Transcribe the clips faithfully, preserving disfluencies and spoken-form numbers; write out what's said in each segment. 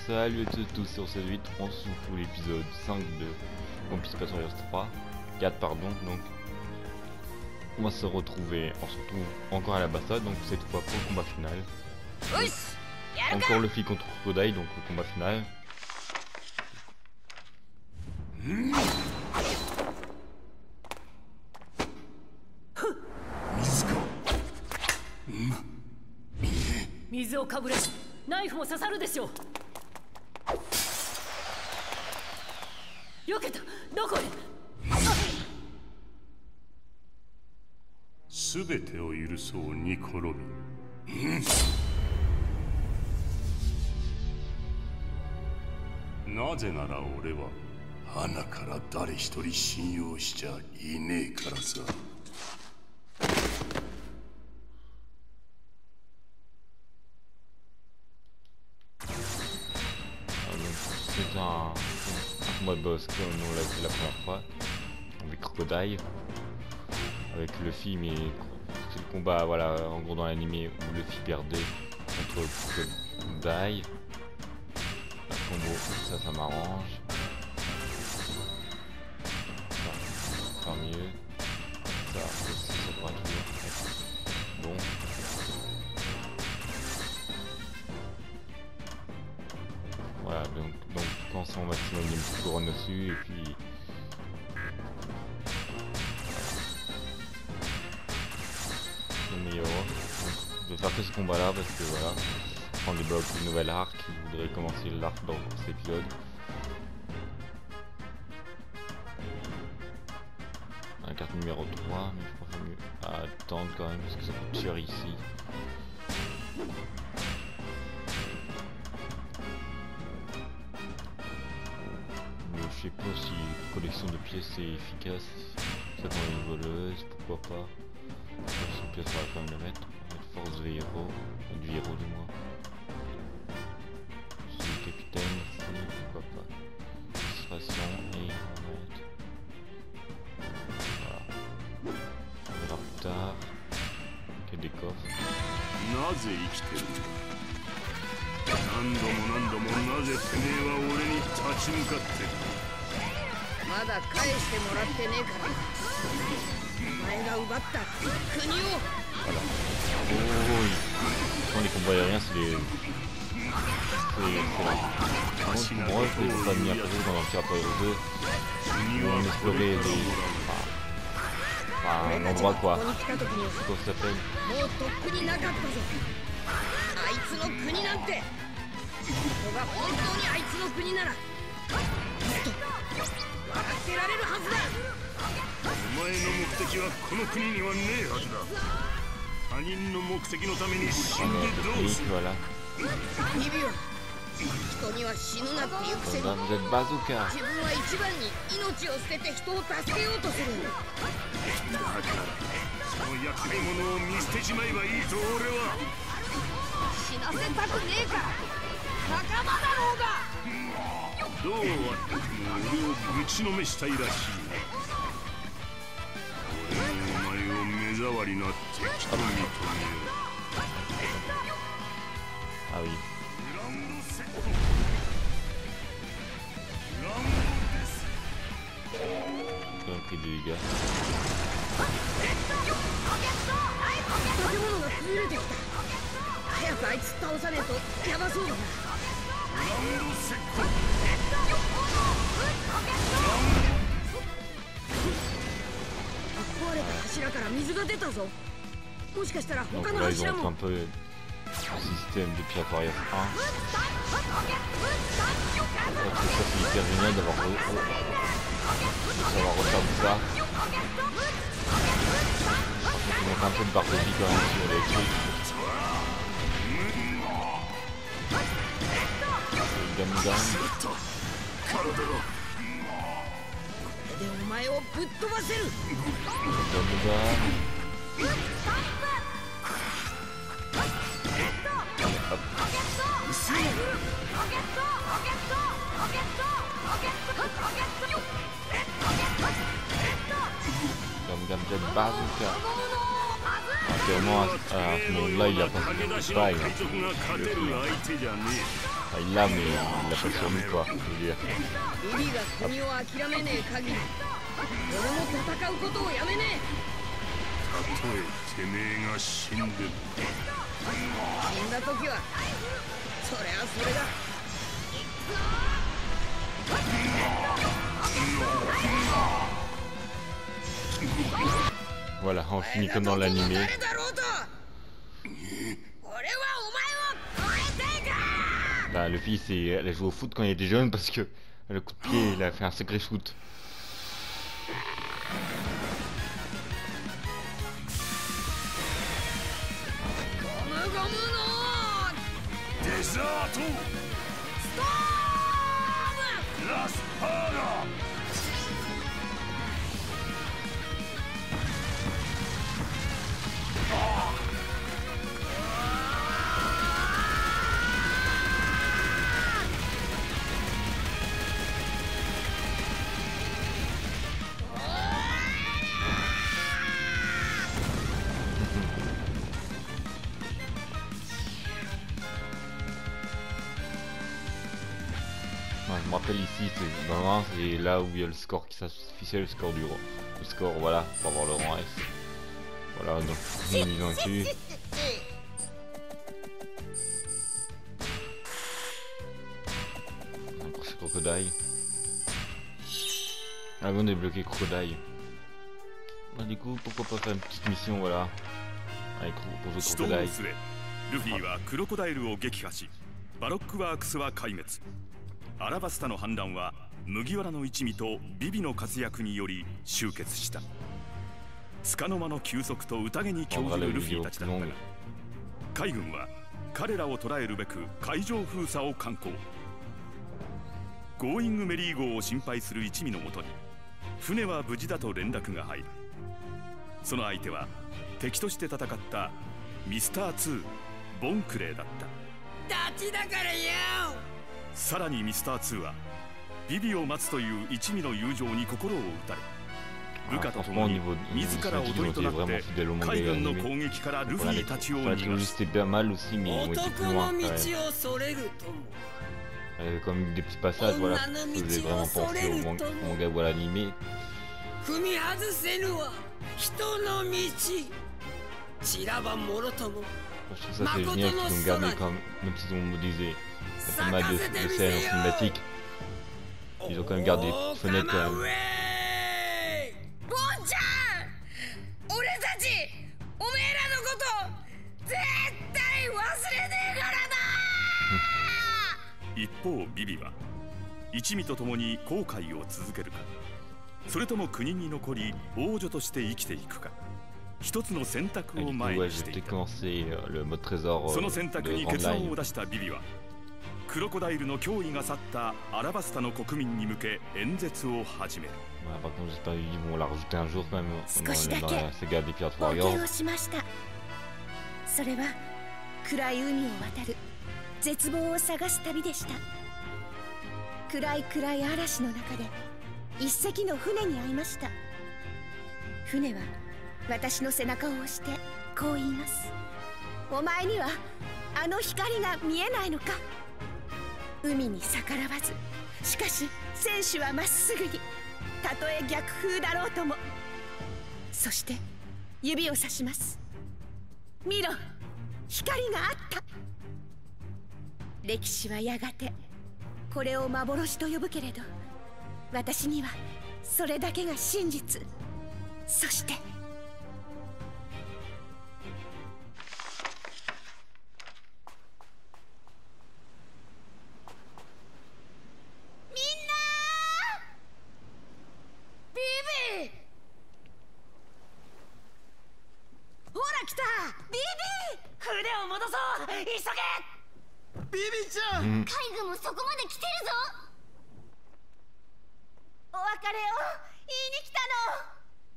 Salut à tous, sur cette vidéo, on se retrouve l'épisode cinq de One Piece Path Warriors trois, quatre pardon, donc on va se retrouver, on se retrouve encore à la Bassa, donc cette fois pour le combat final. Donc, encore Luffy contre Crocodile, donc le combat final. すべてを許そうニコロビン。なぜなら俺は花から誰一人信用しちゃいねえからさ。 C'est un, un combat de boss comme on l'a fait la première fois avec Crocodile, avec Luffy, mais c'est le combat, voilà, en gros dans l'animé où Luffy perdait contre Crocodile. Le combo, ça, ça m'arrange. Ça, ça mieux. Ça, ça, ça devra toujours être bon. Voilà, donc, donc quand c'est en maximum, il y a une petite couronne dessus, et puis... Le meilleur. Donc, je vais faire que ce combat là, parce que voilà, on débloque une nouvelle arc, je voudrais commencer l'arc dans cet épisode. La carte numéro trois, mais je crois qu'il faut mieux attendre quand même, parce que ça coûte cher ici. Je sais pas si collection de pièces est efficace, ça dans une voleuse, pourquoi pas. Collection de pièces, on va quand même le mettre. Force V héros, du héros du moins. C'est le capitaine, c'est pourquoi pas. Illustration et on va mettre. Voilà. On verra plus tard. Quel décor. 何度も何度もなぜてめえは俺に立ち向かってる。まだ返してもらってねえからお前が奪った国を。Voilà. Oh, quand les combats aériens, c'est les... C'est la... Pour moi, je n'ai pas mis un peu dans l'Empire Warriors deux. Où on explorait des... Enfin, un endroit quoi. Comment ça s'appelle? あいつの国なんてここが本当にあいつの国ならもっと分かってられるはずだ。お前の目的はこの国にはねえはずだ。他人の目的のために死んでどうする。日々は人には死ぬなっていうくせに自分は一番に命を捨てて人を助けようとするんだ。だからその役目者を見捨てちまえばいいと俺は。死なせたくねえから仲間だろうが。どうあっても俺をぶちのめしたいらしい。俺のお前を目障りな敵と認めよう。あ、oui. Un prix de dégâts. 建物が崩れてきた。早くあいつ倒さねえとヤバそうだな。壊れた柱から水が出たぞ。もしかしたら他の柱も。Système de Pirate Warriors un. C'est hyper génial d'avoir de savoir refaire tout ça. Il manque un peu de barre de vie quand même sur les trucs. Gam Gam. Gam Gam Jet Bazooka. Actuellement à ce moment-là il a pas de bail. Enfin, il l'a, mais il l'a pas sur lui, quoi. Je veux dire. ビビが国を諦めねえ限り俺も戦うことをやめねえ。 たとえてめえが死んでも死んだ時はそれはそれだ。 Voilà, on finit comme dans l'animé. Bah, le fils, elle a joué au foot quand il était jeune parce que le coup de pied, il a fait un sacré shoot. Je me rappelle ici, c'est vraiment c'est là où il y a le score qui s'affichait, le score du le score, voilà, pour avoir le rang S. Voilà, donc ils ont tué. Encore ce crocodile. Ah bon, on a débloqué crocodile. Bah, du coup, pourquoi pas faire une petite mission, voilà, avec pour jouer crocodile. ルフィはクロコダイルを撃破し、バロックワークスは壊滅。アラバスタの反乱は麦わらの一味とビビの活躍により終結した。束の間の休息と宴に興じるルフィたちだったが、海軍は彼らを捕らえるべく海上封鎖を敢行。ゴーイングメリー号を心配する一味のもとに船は無事だと連絡が入る。その相手は敵として戦ったミスターツーボンクレーだった。 ダチだからよ。 さらにミスターツーはビビを待つという一味の友情に心を打たれ、部下と共に自らおとりとなって海軍の攻撃からルフィたちを逃がす。 男の道をそれるとも。 Comme des petits passages, voilà, je faisais vraiment penser au manga ou à l'animé. Je trouve ça c'est génial qu'ils ont gardé quand même s'ils ont modélisé pas mal de, de scènes en cinématique. Ils ont quand même gardé des fenêtres quand même. Hmm. 一方ビビは一味と共に航海を続けるか、それとも国に残り王女として生きていくか、一つの選択を前にしていた。その選択に決断を出したビビはクロコダイルの脅威が去ったアラバスタの国民に向け演説を始める。 少しだけ冒険をしました。それは暗い海を渡る絶望を探す旅でした。暗い暗い嵐の中で一隻の船に会いました。船は私の背中を押してこう言います。お前にはあの光が見えないのか。海に逆らわず、しかし船首はまっすぐに、たとえ逆風だろうとも。そして指をさします。見ろ、光があった。歴史はやがてこれを幻と呼ぶけれど、私にはそれだけが真実。そしてみんなビビほら来た。ビビ船を戻そう、急げ。ビビちゃん、海軍もそこまで来てるぞ。お別れを言いに来たの。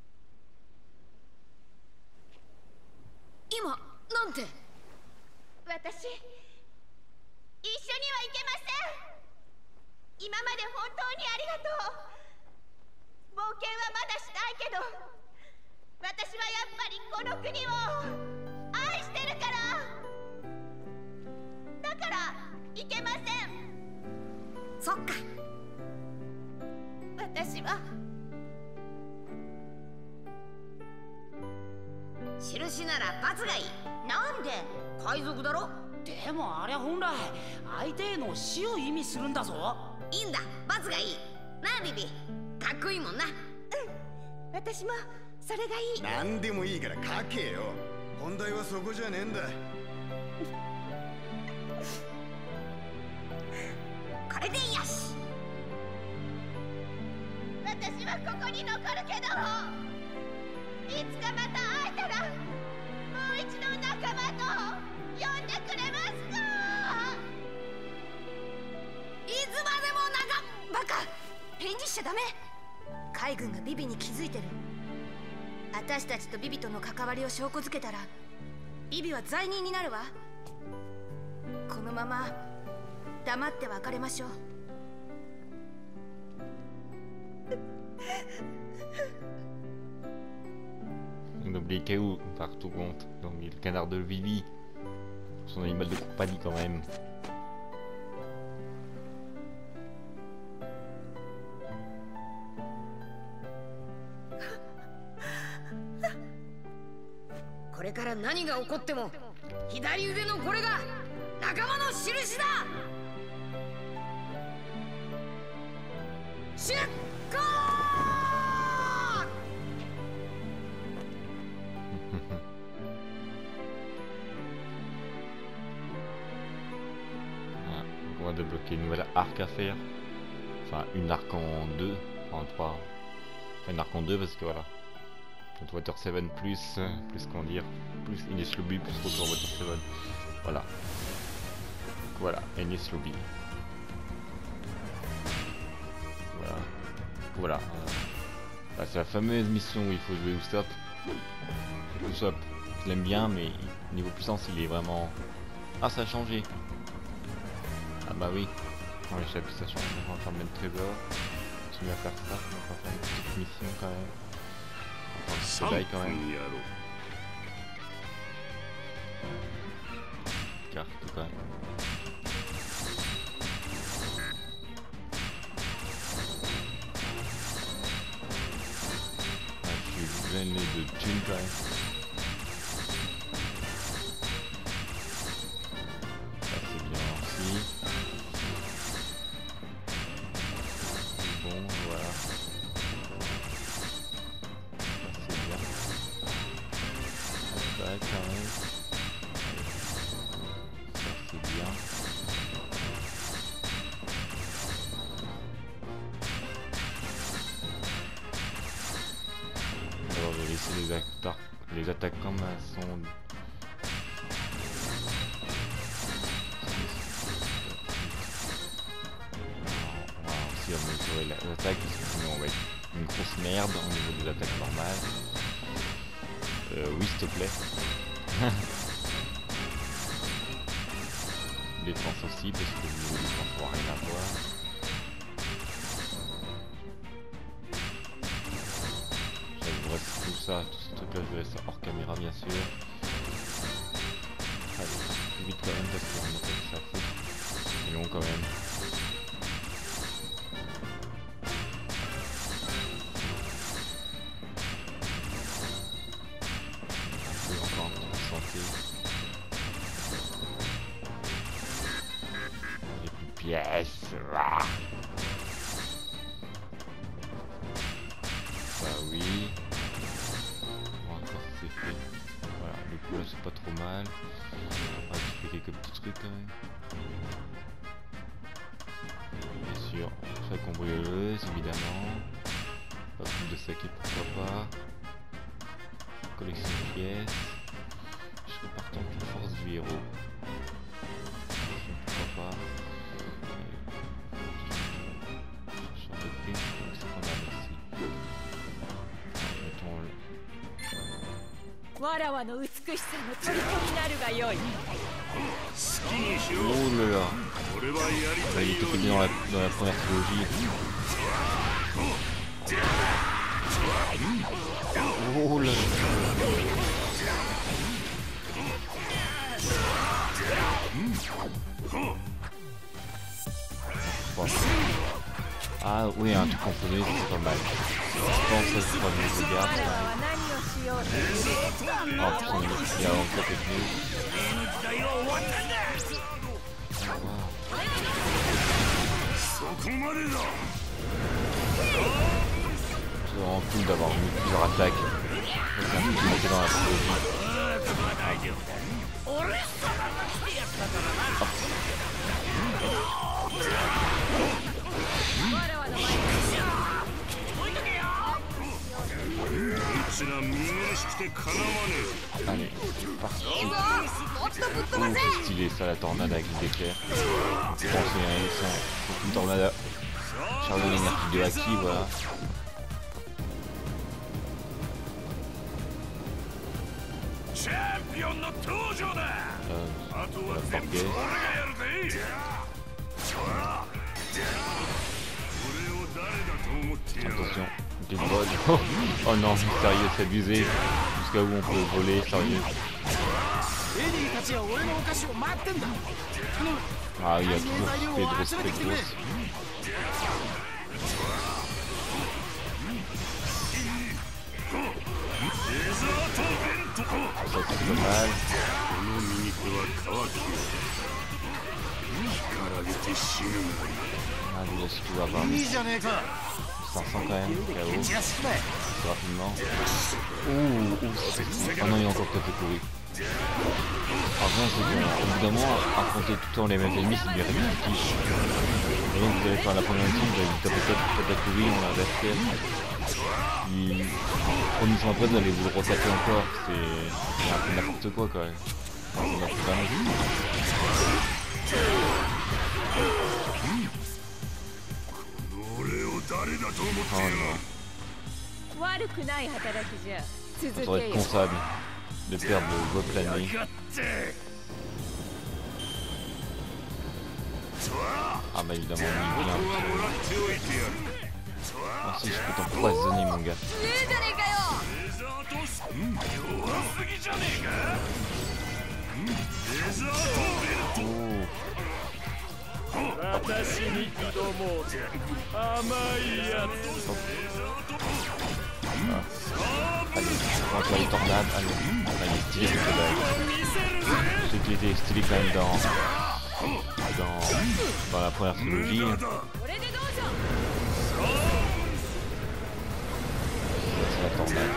今なんて。 私一緒には行けません。今まで本当にありがとう。冒険はまだしたいけど、私はやっぱりこの国を愛してるから。だからいけません。そっか。私は印なら罰がいい。なんで？海賊だろ。 でもあれは本来相手への死を意味するんだぞ。 いいんだ、罰がいいなあ。ビビかっこいいもんな。うん、私もそれがいい。 何でもいいから書けよ。問題はそこじゃねえんだ。 これでよし。私はここに残るけど、いつかまた会えたらもう一度仲間と呼んでくれますか？いつまでも仲バカ。返事しちゃダメ。海軍がビビに気づいてる。私たちとビビとの関わりを証拠づけたらビビは罪人になるわ。このまま黙って別れましょう。 On oublie K.O. par tout compte. Donc le canard de Vivi. Son animal de compagnie quand même. これから何が起こっても左腕のこれが仲間の印だ。出航 On va débloquer une nouvelle arc à faire. Enfin, une arc en deux. Enfin, trois. Enfin, une arc en deux parce que voilà. Notre Water sept plus, plus comment dire, plus Ines Lobby plus Retour Water sept. Voilà. Voilà, Ines Lobby. Voilà. Voilà. Euh, c'est la fameuse mission où il faut jouer Usopp. Usopp, je l'aime bien, mais niveau puissance, il est vraiment... Ah, ça a changé. Ah bah oui. On échappe, ça change. On va faire le trésor. Tu vas faire ça. On va faire une petite mission quand même. C'est là quand même. Carte quand même. Ah, je suis gêné de thunes quand même. Ça c'est bien aussi. Bon voilà. Quand même. Ça c'est bien. Alors je vais laisser les attaques, les attaques comme elles sont. On va aussi améliorer les attaques parce que sinon on va être une grosse merde au niveau des attaques normales. Euh, oui, s'il te plaît. Défense aussi, parce que le défense ne va rien avoir. Je vous reste tout ça, tout ce truc là, je vais laisser hors caméra bien sûr. Allez, plus vite quand même, parce qu'on a fait ça fou. C'est long quand même. Pièces. Ah. Ça oui. Bon, encore c'est fait. Voilà, le coup là c'est pas trop mal. On va récupérer quelques petits trucs quand même. Bien sûr, on fait cambrioleuse évidemment. Pas plus de sacs et pourquoi pas. Collection de pièces. Je repars en plus force du héros. Pourquoi pas. Oh là là. Là, il était connu dans la, dans la première trilogie. Oh là là. crois. Ah oui, un truc confondu, c'est pas mal. Je pense que c'est pas mieux, je regarde. Oh putain, il y a encore quelque chose. C'est vraiment cool d'avoir mis plusieurs attaques. C'est un peu monté dans la trilogie. Allez, c'est parti. Oh, c'est stylé ça, la tornade avec les éclairs. Je pense c'est une tornade. Charlie l'énergie de Haki, voilà. Euh, voilà, Forget. Attention, des vols. Oh non, sérieux, c'est abusé. Jusqu'à où on peut voler, sérieux. Ah, il y a toujours Pedro Pedros. Ça c'est pas mal. Ah, déjà si tu vas avoir cinq cents quand même, K O. Assez rapidement. Ouh, ouh, c'est... Oh non, il y a encore quelques courir. Par contre, c'est bon, au bout d'un moment, affronter tout le temps les mêmes ennemis, c'est bien répétitif. Et donc vous allez faire la première mission, vous allez taper peut-être la courir, on a adversaire. Puis, en mission après, vous allez vous le retaper encore. C'est un peu n'importe quoi quand même. On a fait vraiment vite. Oh non. Ça devrait être comptable de perdre le voie planée. Ah bah évidemment, il vient. Ah si, je peux t'empoisonner mon gars. Oh. Ah. Allez, on va faire les tornades. Allez, allez, stylé ce que c'était été stylé quand même dans, dans, dans la première trilogie. C'est la tornade.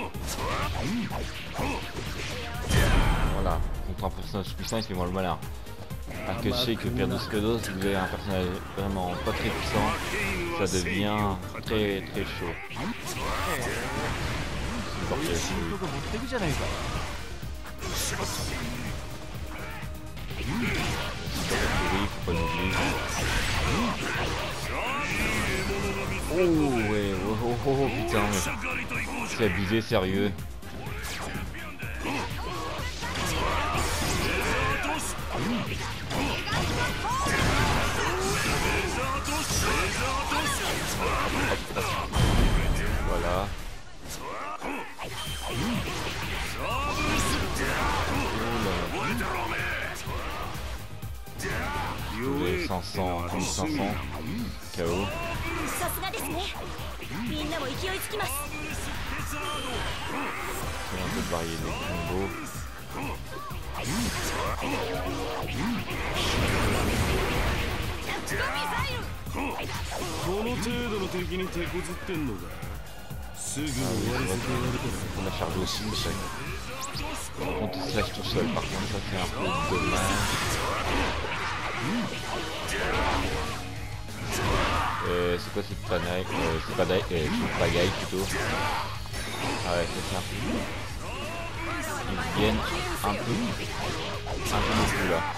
Voilà, contre un personnage puissant, il se fait moins le malin. Alors que je sais que Perdos Pedos, vous avez un personnage vraiment pas très puissant, ça devient très très chaud. C'est parti. Faut pas l'oublier. Oh ouais, oh oh oh, oh putain, mais c'est abusé, sérieux. Voilà. Les cinq cents, mille cinq cents, K O. C'est un peu varié les combos. On a chargé aussi, par contre il se lâche tout seul, par contre ça fait un peu dommage. Euh, c'est quoi cette panaille euh, c'est pas d'ail, euh, c'est pagaille plutôt. Ah ouais, c'est ça. Ils viennent un peu, un peu plus là.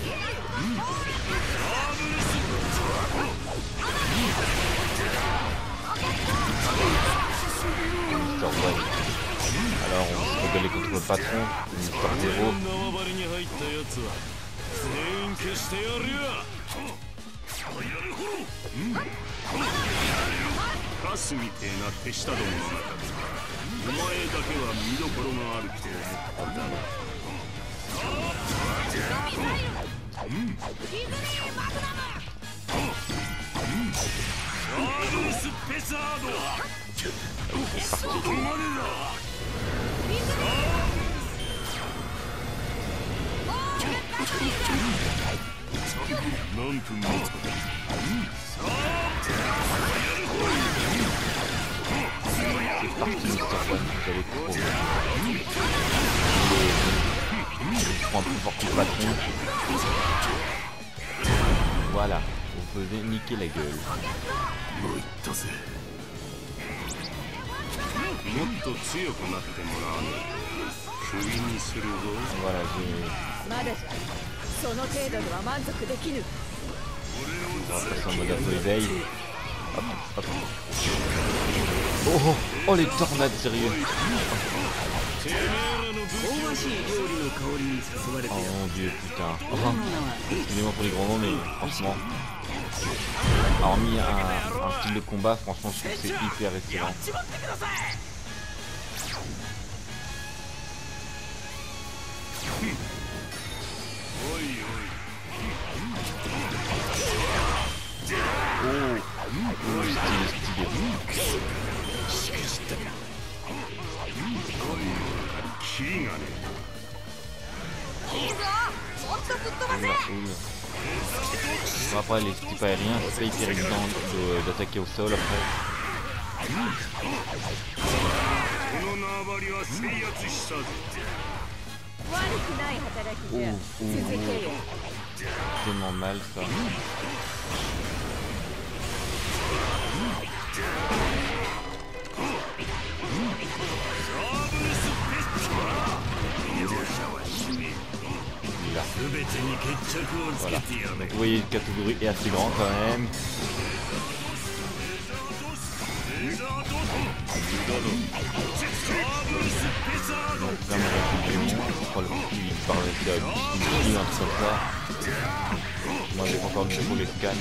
Mister One. Alors on se rebeller contre le patron, Mister Zero. C'est parti, Mister One, vous allez trop bien. Je prends plus fort que le patron. Voilà, vous pouvez niquer la gueule. Voilà, j'ai... On va passer en mode auto-éveil. Hop, hop. Oh, oh, oh les tornades, sérieux. Oh mon dieu, putain. Oh, excusez-moi pour les gros noms, mais franchement, hormis un, un style de combat, franchement, je trouve que c'est hyper excellent. Oh, oh stylé, stylé. Bon, après les types aériens, c'est pas hyper évident d'attaquer au sol après. Oh, oh, oh. Tellement mal ça. Là. Voilà. Donc vous voyez, la catégorie est assez grande quand même. Donc là, mon réfugié, je crois le coup, il parle de une un truc comme ça. Moi, j'ai pas encore de nouveau les scans.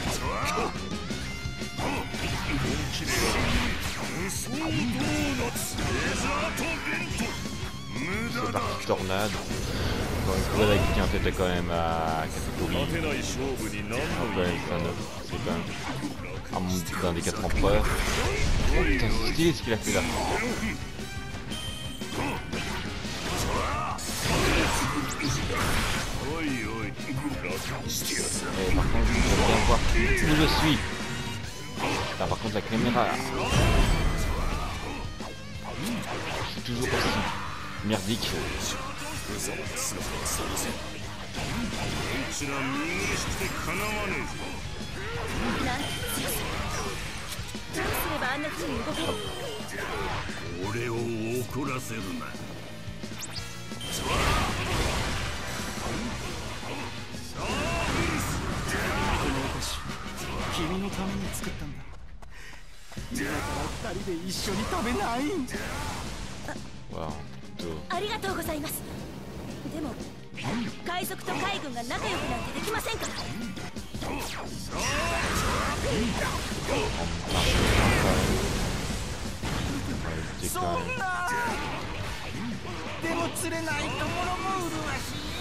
C'est parti tornade. Encore une fois, la Guillante était quand même à catégorie. Après, c'est quand même un monde d'un des quatre empereurs. Oh putain, c'est stylé ce qu'il a fait là. Et par contre, je voudrais bien voir où je suis. Là, par contre, la caméra. C'est toujours aussi merdique. Wow, plutôt. ありがとうございます。でも海賊と海軍が仲良くなんてできませんから。 そんな。でも釣れないところも麗しい。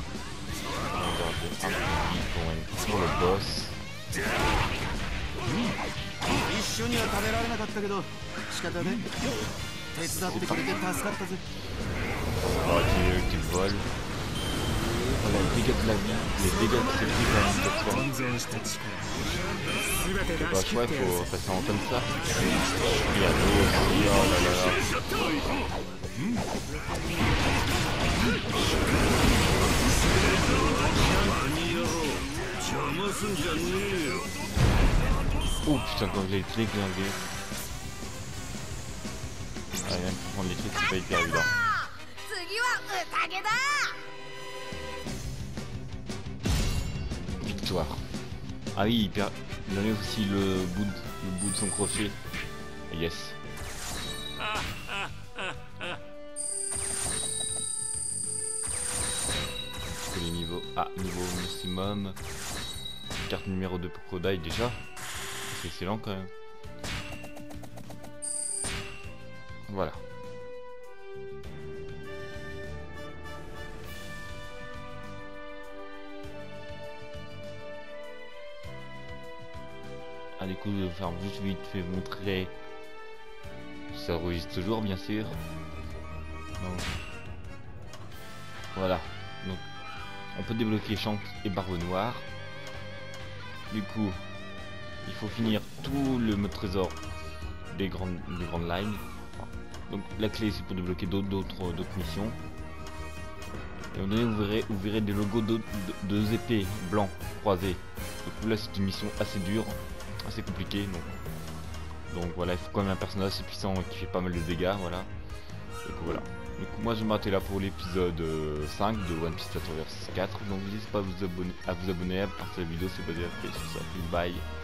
一緒には食べられなかったけど仕方ね。手伝ってくれて助かったぜ。 Oh, qui, qui vole. Voilà, les dégâts de la vie, les dégâts de ses prix quand même cette fois. C'est pas chouette, faut passer en comme ça. Il y a l'eau aussi, oh là là. Oh putain, quand je l'ai déglingué. Ah, même pour prendre les trucs, c'est pas hyper évident. Victoire. Ah oui, il perd. Il enlève aussi le bout de, le bout de son crochet. Yes. Que les niveaux. Ah, niveau maximum. Carte numéro deux pour Kodai déjà. C'est excellent quand même. Voilà. Ah, du coup, je vais faire juste vite fait montrer. Ça enregistre toujours, bien sûr. Donc, voilà. Donc, on peut débloquer Shanks et Barbe Noire. Du coup, il faut finir tout le mode trésor des grandes, des grandes lines. Donc, la clé, c'est pour débloquer d'autres, d'autres, d'autres missions. Et au donné, vous verrez, vous verrez des logos de deux épées blancs croisés. Du coup, là, c'est une mission assez dure, assez compliquée. Donc, donc voilà, il faut quand même un personnage assez puissant qui fait pas mal de dégâts. Voilà. Du coup, voilà. Du coup, moi, je vais m'arrêter là pour l'épisode cinq de One Piece Turtles quatre. Donc, n'hésitez pas à vous abonner, à vous abonner, à partager la vidéo si vous avez fait. Sur ça, bye.